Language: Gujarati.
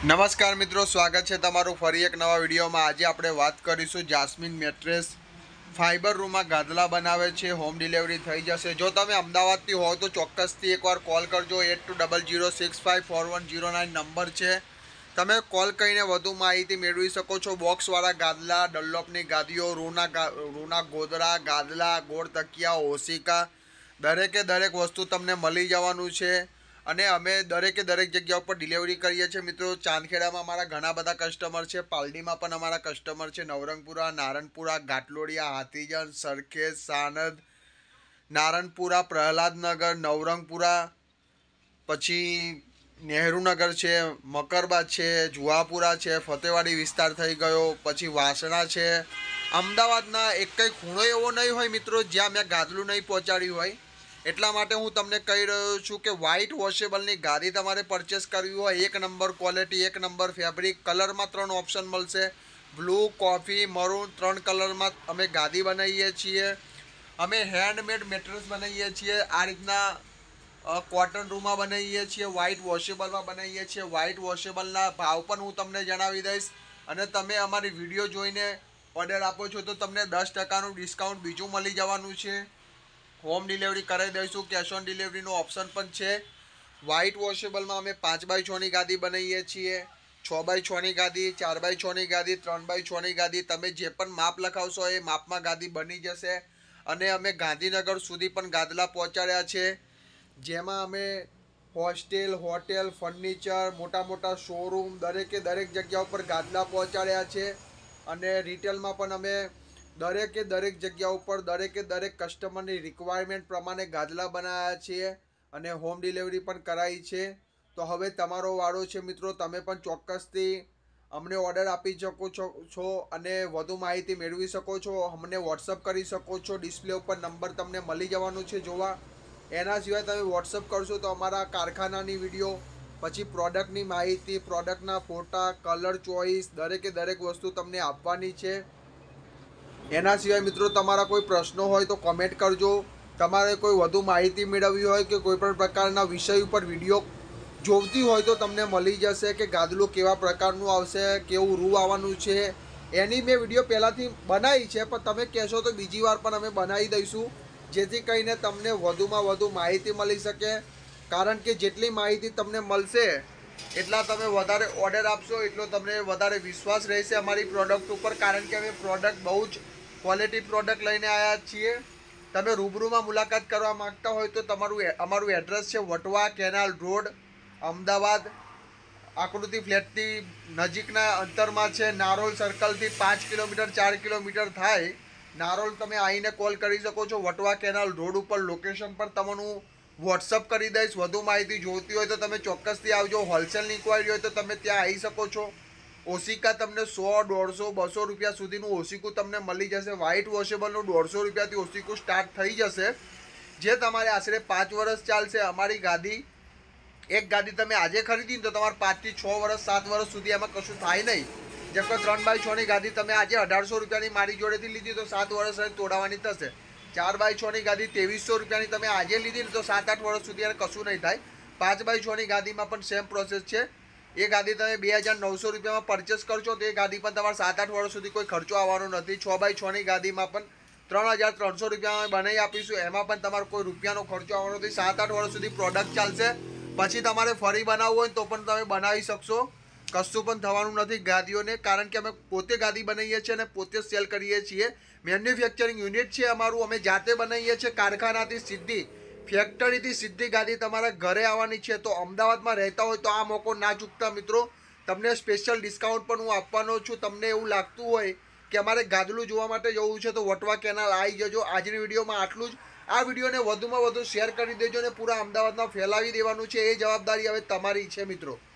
નમસ્કાર મિત્રો, સ્વાગત છે તમારું ફરી એક નવા વિડીયોમાં। આજે આપણે વાત કરીશું જાસ્મીન મેટ્રેસ ફાઇબર રૂમમાં ગાદલા બનાવે છે, હોમ ડિલિવરી થઈ જશે। જો તમે અમદાવાદથી હો તો ચોક્કસથી એકવાર કોલ કરજો। 8200654109 નંબર છે, તમે કોલ કરીને વધુ માહિતી મેળવી શકો છો। બોક્સવાળા ગાદલા, ડલ્લોપની ગાદીઓ, રૂના ગોદડા, ગાદલા, ગોળ તકિયા, ઓશિકા, દરેકે દરેક વસ્તુ તમને મળી જવાનું છે। અને અમે દરેકે દરેક જગ્યા ઉપર ડિલિવરી કરીએ છીએ મિત્રો। ચાંદખેડામાં અમારા ઘણા બધા કસ્ટમર છે, પાલડીમાં પણ અમારા કસ્ટમર છે, નવરંગપુરા, નારણપુરા, ઘાટલોડિયા, હાથીજન, સરખેજ, સાનદ, નારણપુરા, પ્રહલાદનગર, નવરંગપુરા, પછી નહેરુનગર છે, મકરબાદ છે, જુહાપુરા છે, ફતેવાડી વિસ્તાર થઈ ગયો, પછી વાસણા છે। અમદાવાદના એક કંઈ ખૂણો એવો નહીં હોય મિત્રો જ્યાં મેં ગાદલું નહીં પહોંચાડ્યું હોય। એટલા માટે હું તમને કહી રહ્યો છું કે વ્હાઇટ વોશેબલની ગાદી તમારે પરચેસ કરવી હોય, એક નંબર ક્વોલિટી, એક નંબર ફેબ્રિક, કલરમાં 3 ઓપ્શન મળશે, બ્લુ, કોફી, મરૂન, 3 કલરમાં અમે ગાદી બનાવીએ છીએ। અમે હેન્ડમેડ મેટ્રેસ બનાવીએ છીએ, આ રીતના કોટન રૂમમાં બનાવીએ છીએ, વ્હાઇટ વોશેબલમાં બનાવીએ છીએ। વ્હાઇટ વોશેબલના ભાવ પણ હું તમને જણાવી દઈશ, અને તમે અમારી વિડીયો જોઈને ઓર્ડર આપો છો તો તમને 10% ડિસ્કાઉન્ટ બીજું મળી જવાનું છે। હોમ ડિલિવરી કરાવી દઈશું, કેશ ઓન ડિલિવરીનો ઓપ્શન પણ છે। વ્હાઇટ વોશેબલમાં અમે 5x6ની ગાદી બનાવીએ છીએ, 6x6ની ગાદી, 4x6ની ગાદી, 3x6ની ગાદી, તમે જે પણ માપ લખાવશો એ માપમાં ગાદી બની જશે। અને અમે ગાંધીનગર સુધી પણ ગાદલા પહોંચાડ્યા છે, જેમાં અમે હોસ્ટેલ, હોટેલ, ફર્નિચર, મોટા મોટા શોરૂમ, દરેકે દરેક જગ્યા ઉપર ગાદલા પહોંચાડ્યા છે। અને રિટેલમાં પણ અમે દરેકે દરેક જગ્યા ઉપર દરેકે દરેક કસ્ટમરની રિક્વાયરમેન્ટ પ્રમાણે ગાદલા બનાવ્યા છીએ, અને હોમ ડિલિવરી પણ કરાવી છે। તો હવે તમારો વારો છે મિત્રો, તમે પણ ચોક્કસથી અમને ઓર્ડર આપી શકો છો અને વધુ માહિતી મેળવી શકો છો। અમને વોટ્સઅપ કરી શકો છો, ડિસ્પ્લે ઉપર નંબર તમને મળી જવાનું છે જોવા। એના સિવાય તમે વોટ્સઅપ કરશો તો અમારા કારખાનાની વિડીયો, પછી પ્રોડક્ટની માહિતી, પ્રોડક્ટના ફોટા, કલર ચોઈસ, દરેકે દરેક વસ્તુ તમને આપવાની છે। એના સિવાય મિત્રો તમારા કોઈ પ્રશ્નો હોય તો કોમેન્ટ કરજો। તમારે કોઈ વધુ માહિતી મેળવવી હોય કે કોઈ પણ પ્રકારના વિષય ઉપર વિડીયો જોઈતી હોય તો તમને મળી જશે, કે ગાદલું કેવા પ્રકારનું આવશે, કેવું રૂ આવવાનું છે, એની મેં વિડીયો પહેલાંથી બનાવી છે, પણ તમે કહેશો તો બીજી વાર પણ અમે બનાવી દઈશું, જેથી કરીને તમને વધુમાં વધુ માહિતી મળી શકે। કારણ કે જેટલી માહિતી તમને મળશે એટલા તમે વધારે ઓર્ડર આપશો એટલો તમને વધારે વિશ્વાસ રહેશે અમારી પ્રોડક્ટ ઉપર। કારણ કે અમે પ્રોડક્ટ બહુ જ ક્વોલિટી પ્રોડક્ટ લઈને આવ્યા છીએ। તમે રૂબરૂમાં મુલાકાત કરવા માગતા હોય તો અમારું એડ્રેસ છે વટવા કેનાલ રોડ, અમદાવાદ, આકૃતિ ફ્લેટથી નજીકના અંતરમાં છે। નારોલ સર્કલથી 5 કિલોમીટર 4 કિલોમીટર થાય। નારોલ તમે આવીને કોલ કરી શકો છો। વટવા કેનાલ રોડ ઉપર લોકેશન પર તમને વોટ્સઅપ કરી દઈશ। વધુ માહિતી જોઈતી હોય તો તમે ચોક્કસથી આવજો। હોલસેલની ઇન્ક્વાયરી હોય તો તમે ત્યાં આવી શકો છો। ઓશિકા તમને 100, 150, 200 રૂપિયા સુધીનું ઓશિકું તમને મળી જશે। વ્હાઇટ વોશેબલનું 150 રૂપિયાથી ઓશિકું સ્ટાર્ટ થઈ જશે, જે તમારે આશરે 5 વર્ષ ચાલશે। અમારી ગાદી, એક ગાદી તમે આજે ખરીદી ને તો તમારે 5 થી 6 વર્ષ 7 વર્ષ સુધી એમાં કશું થાય નહીં। જેમ કે 3x6ની ગાદી તમે આજે 1800 રૂપિયાની મારી જોડેથી લીધી તો 7 વર્ષ તોડાવવાની થશે। 4x6ની ગાદી 2300 રૂપિયાની તમે આજે લીધી ને તો 7-8 વર્ષ સુધી એને કશું નહીં થાય। 5x6ની ગાદીમાં પણ સેમ પ્રોસેસ છે। એ ગાદી તમે 2900 રૂપિયામાં પરચેસ કરશો તો એ ગાદી પણ તમારે 7-8 વર્ષ સુધી કોઈ ખર્ચો આવવાનો નથી। 6x6ની ગાદીમાં પણ 3300 રૂપિયામાં બનાવી આપીશું, એમાં પણ તમારે કોઈ રૂપિયાનો ખર્ચો આવવાનો નથી। 7-8 વર્ષ સુધી પ્રોડક્ટ ચાલશે, પછી તમારે ફરી બનાવવું હોય તો પણ તમે બનાવી શકશો, કશું પણ થવાનું નથી ગાદીઓને। કારણ કે અમે પોતે ગાદી બનાવીએ છીએ અને પોતે સેલ કરીએ છીએ। મેન્યુફેક્ચરિંગ યુનિટ છે અમારું, અમે જાતે બનાવીએ છીએ, કારખાનાથી સીધી, ફેક્ટરીથી સીધી ગાદી તમારા ઘરે આવવાની છે। તો અમદાવાદમાં રહેતા હોય તો આ મોકો ના ચૂકતા મિત્રો, તમને સ્પેશિયલ ડિસ્કાઉન્ટ પણ હું આપવાનો છું। તમને એવું લાગતું હોય કે અમારે ગાદલું જોવા માટે જવું છે તો વટવા કેનાલ આવી જજો। આજની વિડીયોમાં આટલું જ। આ વિડીયોને વધુમાં વધુ શેર કરી દેજો અને પૂરા અમદાવાદમાં ફેલાવી દેવાનું છે, એ જવાબદારી હવે તમારી છે મિત્રો।